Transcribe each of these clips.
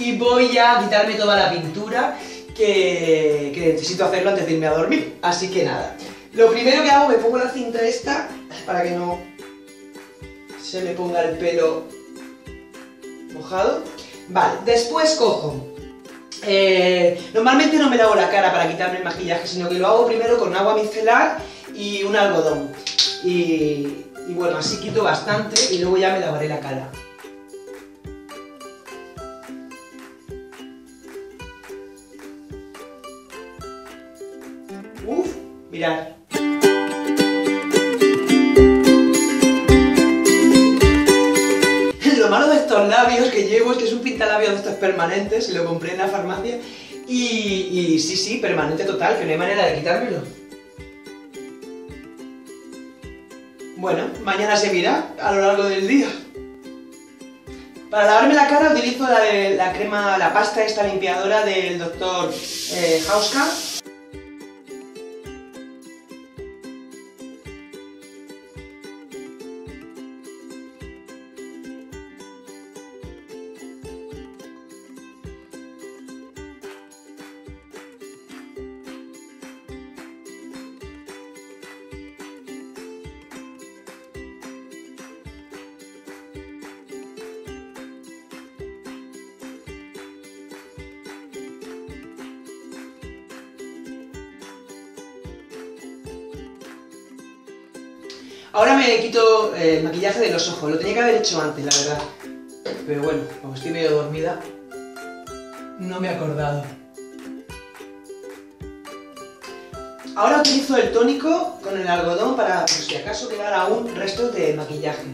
y voy a quitarme toda la pintura que necesito hacerlo antes de irme a dormir. Así que nada, lo primero que hago, me pongo la cinta esta para que no se me ponga el pelo mojado. Vale, después cojo... normalmente no me lavo la cara para quitarme el maquillaje, sino que lo hago primero con agua micelar y un algodón. Y bueno, así quito bastante y luego ya me lavaré la cara. Mirad. Lo malo de estos labios que llevo es que es un pintalabios de estos permanentes, lo compré en la farmacia y sí, permanente total, que no hay manera de quitármelo. Bueno, mañana se verá a lo largo del día. Para lavarme la cara utilizo la crema, la pasta esta limpiadora del Dr. Hauska. Ahora me quito el maquillaje de los ojos, lo tenía que haber hecho antes, la verdad. Pero bueno, como estoy medio dormida, no me he acordado. Ahora utilizo el tónico con el algodón para, por si acaso, quedara aún restos de maquillaje.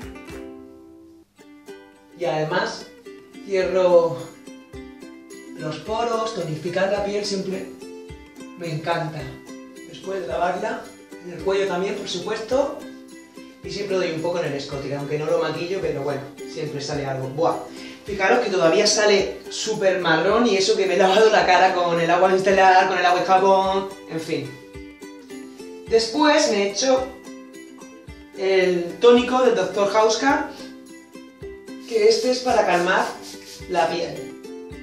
Y además, cierro los poros, tonificar la piel siempre me encanta. Después de lavarla, en el cuello también, por supuesto. Y siempre doy un poco en el escote, aunque no lo maquillo, pero bueno, siempre sale algo. ¡Buah! Fijaros que todavía sale súper marrón y eso que me he lavado la cara con el agua micelar, con el agua de jabón, en fin. Después me he hecho el tónico del Dr. Hauska, que este es para calmar la piel.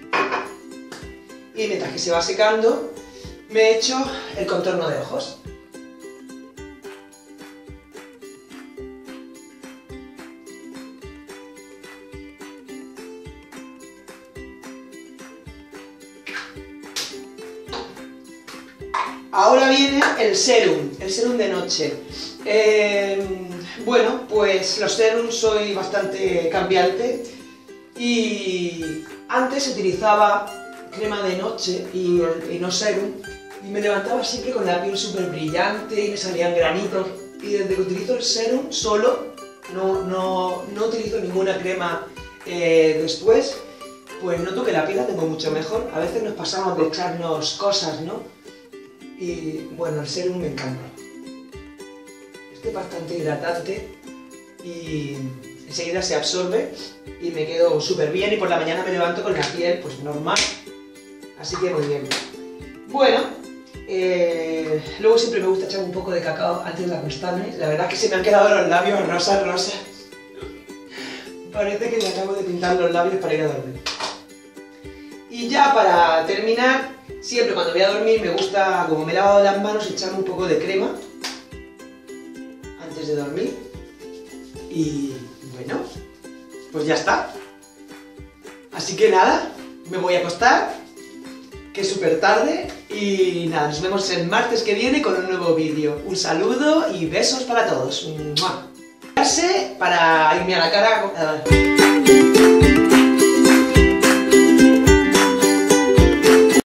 Y mientras que se va secando, me he hecho el contorno de ojos. Ahora viene el serum de noche. Bueno, pues los serums soy bastante cambiante y antes utilizaba crema de noche y no serum y me levantaba siempre con la piel súper brillante y me salían granitos y desde que utilizo el serum solo, no utilizo ninguna crema después, pues noto que la piel la tengo mucho mejor. A veces nos pasamos de echarnos cosas, ¿no? Y bueno, el serum me encanta. Este es bastante hidratante y enseguida se absorbe y me quedo súper bien y por la mañana me levanto con la piel pues normal. Así que muy bien. Bueno, luego siempre me gusta echar un poco de cacao antes de acostarme. La verdad es que se me han quedado los labios rosas. Parece que me acabo de pintar los labios para ir a dormir. Y ya para terminar, siempre cuando voy a dormir me gusta, como me he lavado las manos, echarme un poco de crema antes de dormir. Y bueno, pues ya está. Así que nada, me voy a acostar, que es súper tarde. Y nada, nos vemos el martes que viene con un nuevo vídeo. Un saludo y besos para todos. ¡Mua! Para irme a la cara.